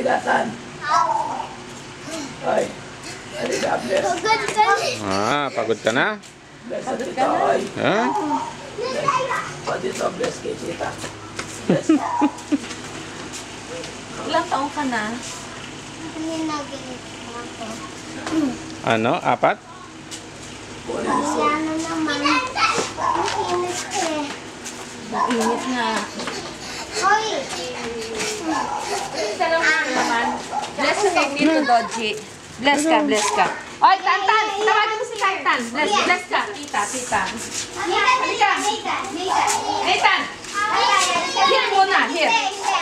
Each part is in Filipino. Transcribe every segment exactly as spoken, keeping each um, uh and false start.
Pagatan. Ay. Ay, God bless. Ah, pagod ka na? Bless sa tita. Ay. Ha? Pati ito, bless kay tita. Bless. Ilang taong ka na? Ano? Apat? Ano naman? Init eh. Init nga. Hoy! Salam mo naman. Bless ka kay Tito Dodgy. Bless ka, bless ka. Oy, Tantan! Tawagin mo si Tantan. Bless, bless ka. Tita, tita. Halika! Nathan! Nathan! Nathan! Here muna, here.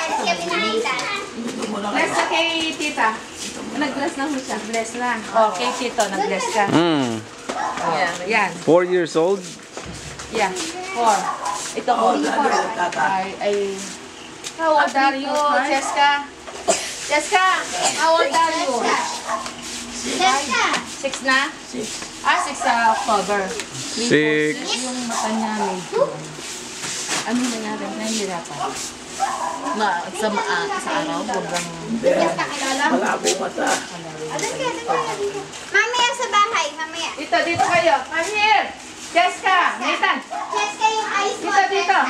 Bless ka kay tita. Nag-bless na mo siya. Bless na. Oh, kay Tito, nag-bless ka. Hmm. Yan, yan. Four years old? Yeah, four. Ito ko. Ay, ay. How old are you, Jessica? Jessica, how old are you? Six na? Six. Ah, six sa October. Six. Yung mata niya medyo. Ano nangyari? Nahihirapan. Ma, sa, uh, sa araw, sobrang... Malabo mata. Mamaya sa bahay, mamaya. Dito, dito kayo. Come here. Jessica, Nathan. Jessica, yung ice mo. Dito, dito.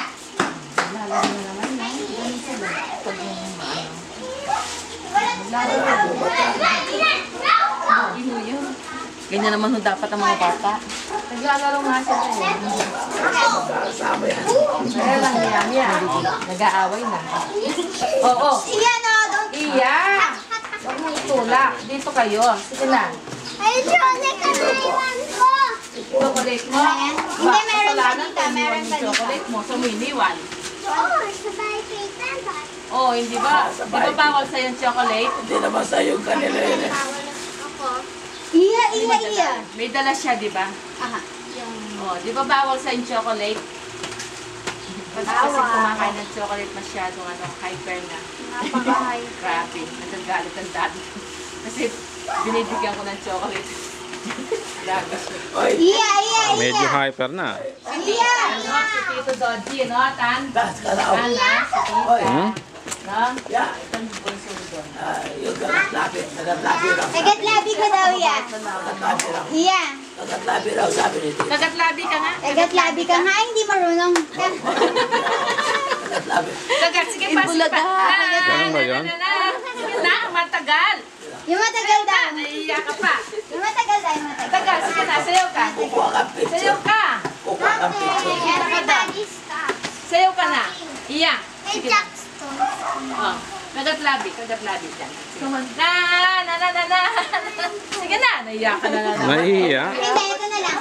Ganyan naman ho dapat ang mga bata. Naglalaro nga sila eh. Kasama yan. Kaya lang yan yan. Nag-aaway na. Oo. Iya, no, don't... Iya. Huwag mo itulak. Dito kayo. Sige na. Ay, Johnny, kanaiwan ko. Chocolate mo. Hindi, meron pa Kasalanan dito, kung meron iniwan pa yung chocolate mo. So, may iniwan. Oo, sabay kay Tata. Oh, hindi ba? Di ba bawal sa'yo yung chocolate? Hindi naman sa'yo yung kanila yun eh. Ako. Iya, Di iya, ba iya. dala? May dala siya, di ba? Aha. Yung... Oh, di ba bawal sa yung chocolate? Kasi kasi kumakain ng chocolate masyadong ano, hyper na. Napakahay. Grabe, nagagalit ang dati. Kasi binibigyan ko ng chocolate. Grabe siya. Oy, Iya, iya, iya. Medyo hyper na. Iya. Ano, si Tito Dodgy, no? Tan? taas ka na. Tan, ha? Si Tito. Oy. Hmm? No? Yeah. Itong bunso doon. Ah, yung kagatlabi. Kagatlabi raw. Tagatlabi ko daw yan. Kagatlabi raw. Iya. Kagatlabi raw sabi ni Tito. Kagatlabi ka nga? Tagatlabi ka nga, hindi marunong. Kagatlabi. Kagat, sige pa, sige pa. Ganun ba yun? Na, na, na, na. Sige na, matagal. Yung matagal daw. Naiiyak ka pa. Yung matagal daw, yung matagal. Tagal, sige na, sayaw ka. Kukuha kang picture. Sayaw ka. Kukuha kang picture. Everybody stop. Sayaw ka na. Iyak. Hey, Sige na. Jackson. Oh, kagatlabi, kagatlabi dyan. Na, na, na, na, na. Sige na, naiiyak ka na na. na. Nahihiya? Hindi, ito na lang.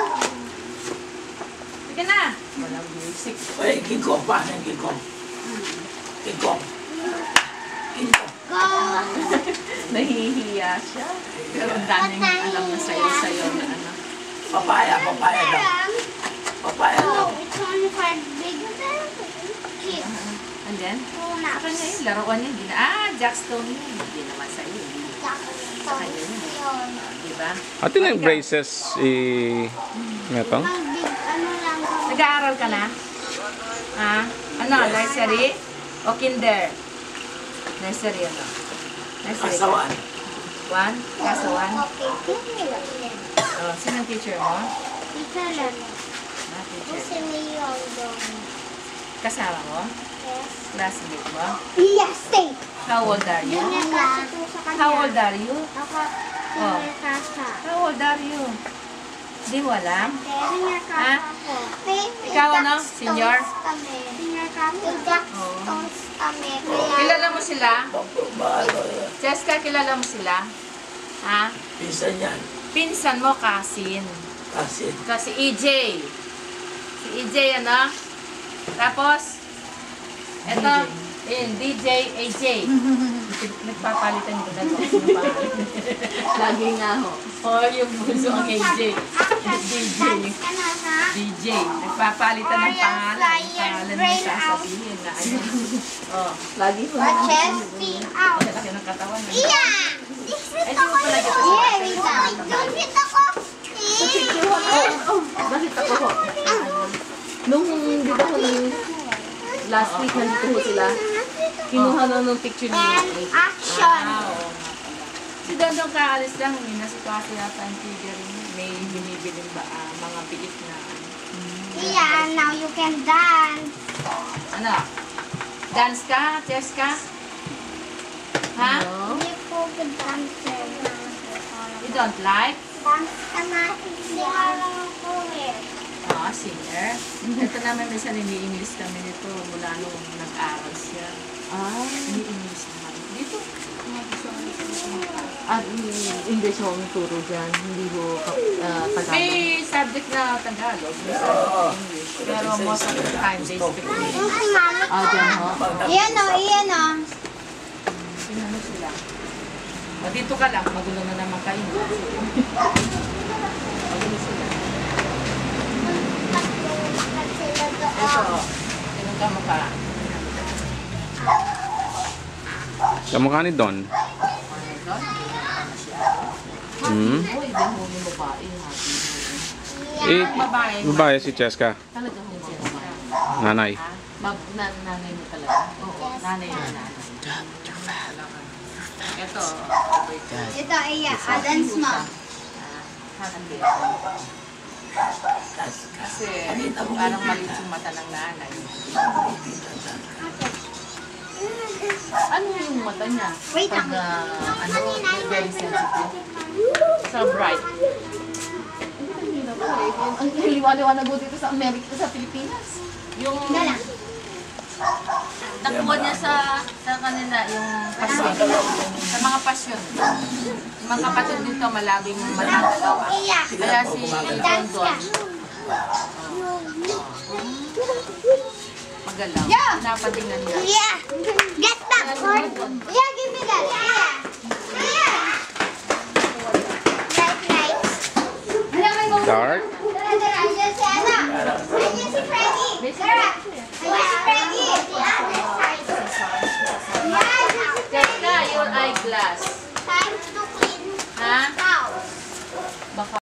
Sige na. Walang music. Oy, King Kong pa. Yung King Kong. King Kong. King Kong. Go! Nahihiya siya. Pero ang daming alam na sayo-sayo na ano. Papaya, papaya daw. Papaya daw. Oh, it's only for big kids. And then, Tuna. sa kanya yung laruan niya. Hindi na, ah, Jackstone niya. Hindi naman sa'yo. Hindi. Sa kanya yun. Diba? Ate na yung braces si Metong? Ang big, ano lang kami. Nag-aaral ka na? Ha? Ano? Nursery? O kinder? Nursery ano? Nursery ka? Kasawan. One? Kaso one? Okay. Oh, sino ang teacher mo? Ito lang. Ah, teacher. Kasi may yung doon. Kasama mo? Yes. Classmate mo? Yes, stay. How old are you? Yun yung kasi ito sa kanya. How old are you? Ako, Oh. senior kasa. How old are you? Di mo alam? Senior kasa Ha? ko. May, may Ikaw ano? Jackstones Senior? kami. Senior kasa. May Jackstones kami. Kaya, Kilala mo sila? Mahalo yan. Jessica, kilala mo sila? Ha? Pinsan yan. Pinsan mo, Kasin. Kasi Kasi E J. Si E J, ano? Tapos, eto, yun, D J, A J. Nagpapalitan ko dalawa. Sino ba? Lagi nga ho. Oh, yung bunso ang A J. D J. ka na, ha? D J. Nagpapalitan ng pangalan. Ang pangalan mo sasabihin na ano. Oh, lagi ko na. Watches me out. Ang laki ng katawan. eh. Iya! This is Ay, di ako mo pala dito yun. sa Yeah, wait lang. Don't hit ako. Bakit ako ho? Nung, di ba ho, nung last week nandito ho sila, kinuha na nung picture niya. And action. Doon doon kaalis lang, may nasitwasyo yata ang tiga rin. May binibiling ba, ah, mga biik na ano. Yeah, now you can dance. Ano? Dance ka? Chess ka? Ha? Hindi ko dancer na. You don't like? Dance ka na. Hindi ka lang ako eh. Ah, singer. Ito naman may sarili-English kami nito mula nung nag-aral siya. Ah, Hindi English naman. Dito. at English mo ang turo dyan, hindi mo uh, Tagalog. May subject na Tagalog, may subject na English. Pero most of the time, they speak English. Ay, mami. Ah, dyan ho. Iyan o, iyan o. Sinano sila? O, dito ka lang, magulo na naman kayo. Magulo sila. Ito, sinong kamukha? Kamukha ni Don. Hmm? Uy, din mo yung babae. Eh, Babae. babae si Cheska. Talaga ho siya. Nanay. Mab na nanay mo talaga. Oo, nanay na nanay. Ito, Ito, iya. Ah, dance mo. kasi parang maliit yung mata ng nanay. Ano yung mata niya? Wait Pag, lang. ah, ano, very sensitive. So bright. Ang liwa-liwanag mo dito sa Amerika, sa Pilipinas. Yung Tingnan lang. takbo niya sa sa kanila, yung pasyon. Sa mga pasyon. Yung mga kapatid dito, malabing matatawa. Iya. Kaya si Dance ka. London, magalaw. Yeah. Napatingnan niya. Iya. Get backward. Iya, give me that. Iya. Iya. Right, right. Dark. Dara, dara. Ayan si Ana. Ayan si Freddy. Dara. Ayan si Freddy. Yeah, that's right. Yeah, this is Jessica, your eyeglass. time to clean Ha? house. Baka